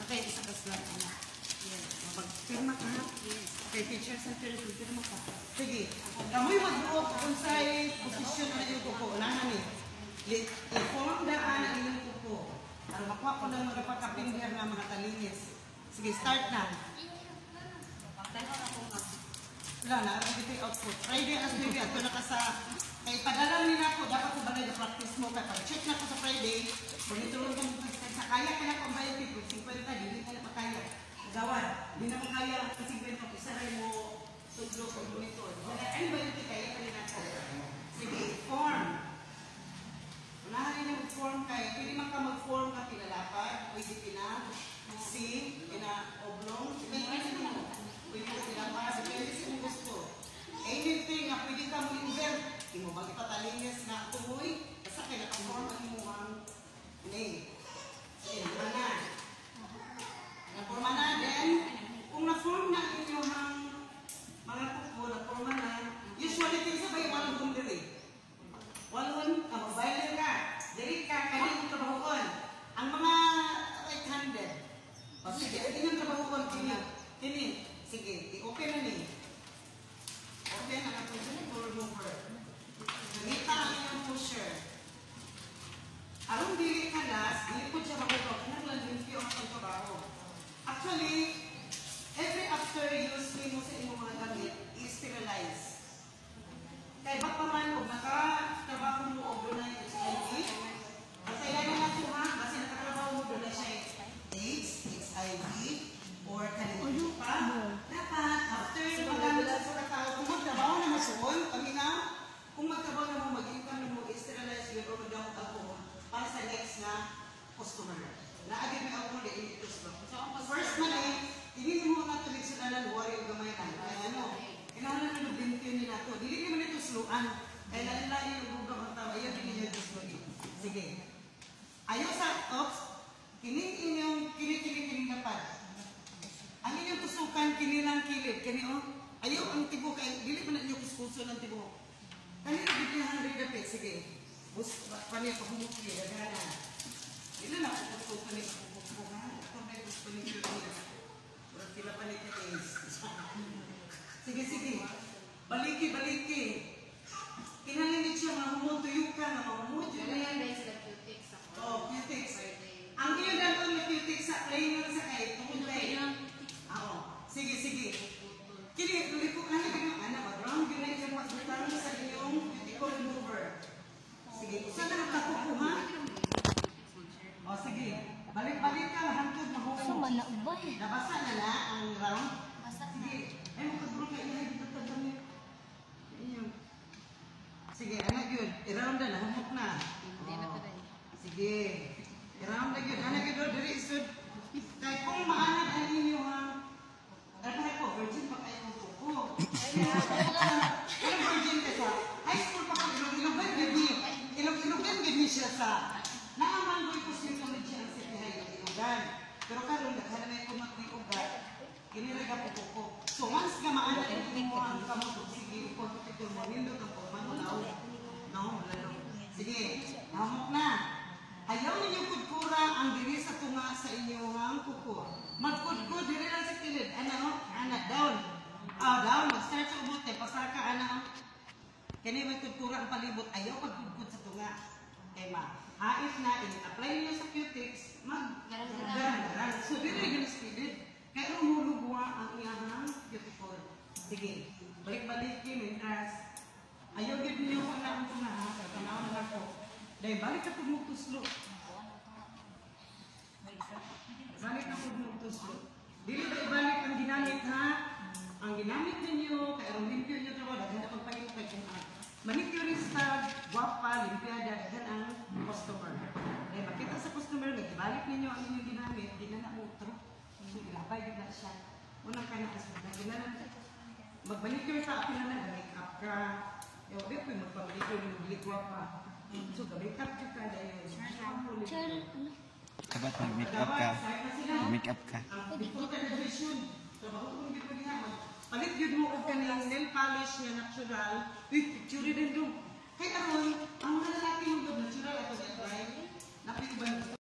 Okay, isa ka slot. Yes. Magpirma ka. Yes. Okay, picture sa pirma ka. Sige. Kamoy mag-uot kung sa'y posisyon na yung kuko. Wala na ni. I-form daan ang inyong kuko. Para makuha ko lang mga pagkapindihan na mga talinis. Sige, start na. Wala na, dito yung output. Friday as baby, ato na ka sa... Kaya padala nila ako, dapat ko balay na practice mo. Kaya pag-check na ako sa Friday, kung itulong ka mo sa kaya ka na kung bayan people, 50, hindi ka na makaya. Gawad, hindi na makaya kasi 50, isaray mo tudlo o monitor. Ano ba yung kaya ka rin ako? Sige, form. Unahan rin yung form kaya. Pwede man ka mag-form ka pinalapad, pwede pina, C, pina-oblong. Pwede mo pinalapad, depende sa yung gusto. Anything na pwede ka mo-invent, hindi mo bang ipatalinis na tuloy, basta kaya naka-form ang mo ang name. Sige, na. Na-forma na, then, kung na-form na inyong mga kuko, na-forma na, usually, kinsa ba yung walang kumdiri? Walang, mag-violin ka, diri ka, kaya yung trabahoon. Ang mga right-handed, o sige, ito yung trabahoon, kini, sige, i-open na ni. Open na ito yung tool mover. Ganita ang inyong pusher. Arong dili ka nas, dili po siya magugaw, naglalintyo ang trabaho. Actually, every after use mo sa inyong mga gamit, i-sterilize. Kaya baka man, kung nakatrabaho mo o doon na yung HIV, basta yan na natin ha, kasi nakatrabaho mo doon na siya AIDS, HIV, or kanino pa, dapat after magamit sa tao, kung magtrabaho na masuon, kung magtrabaho na mo, mag-income na mo, i-sterilize yun o magdamot ako para sa next na customer. Naagin may ako na initos ba? First man hindi mo nga tulig sa nalan, worry o gamay na. Kaya ano, kailangan na nag-limpyo nila ito. Dili naman ito sluan. Kaya lain-lain yung lugaw ang tao. Ayaw din niya ito sluan. Sige. Ayaw sa ops, kining dapat. Ang inyong tusukan, kinilang kilid. Ayaw ang tibo, kaya dili pa na inyong kuskuso ng tibo. Kanina, bigyan 100 dapit. Sige. Paniya, pahumukli. Dagana. Ito na, ako pa niya ako may gusto niya niya. Pero sila pa niya taste. Sige. Baliki. Kinalinit siya, mamumutuyo ka na mamumutuyo. Ano yan guys, like Q-Tix ako? Oo, Q-Tix. Ang iyon dapat na Q-Tix sa plain lang sa kahit. Tungkol kayo. Oo. Sige. Kini, tuloy ko ka na mag-round yun na yung matutang sa inyong cuticle remover. Sige, saan na nagkakukuha? O sige, balik-balik ka, hantod mahulog. So, malabay. Nabasa na ang round? Basa na. Sige, ay makagulong ka ilahay dito tagamit. Sige, anak yun. I-round na, nahumok na. Hindi na ko rin. Sige, i-round na yun. Anak yun, diri isod. Kahit kung maanad ang inyo ko, virgin pa kayo ng kuko. Ano virgin ka sa? High school pa ko, ilugan gini siya sa naamangoy ko siya kami siya ang sitihay ng ilugan. Pero karon naghala may kumat ng ugat, kiniraga po kuko. So once ka maanad ang mo ang kamot, sige, ipon mo, nindot ang kuman mo na no, lalo. Sige, nahamok na. Ayaw ninyo kudkura ang diri sa tunga sa inyong kuko. Magkudkud, diri lang sa kilid. Down. Down. Mag-start sa ubot. Pasar ka, kaya may kudkura ang palibot. Ayaw pagkudkud sa tunga. Hait na, apply niyo sa Q-Tix, mag-garang. So, diri yung skilid. Kaya umulugwa ang iyahang cuticle. Sige, balik-balik yun, mientras. Ayaw gid niyo kung ang tunga, ha? Kanaon na ako. Dahil balik ka tumugtuslo. Balik na tumugtuslo. Dili ba ibalik ang ginamit, ha? Ang ginamit ninyo, kaya ang limpyo nyo trabaho, dahil na pagpahintay kung manicurista, guwapa, limpiada, dahil ang customer. Dahil makita sa customer, ibalik ninyo ang inyong ginamit, di na na-utro. So, ilabay din na siya. Unang ka na kasi, mag-manicure ka, apin na make-up ka. Yung di po yung magpamanicure, yung maglikwa pa. So, make-up ka dahil. Kabat mag-make-up ka. Mag-make-up ka. Before ka na-vision, trabaho kong di pa niya. Palit yun mo ka ng nail polish niya natural. Picture din doon. Kaya aron, ang mga lalaki yung natural at dry, napit ba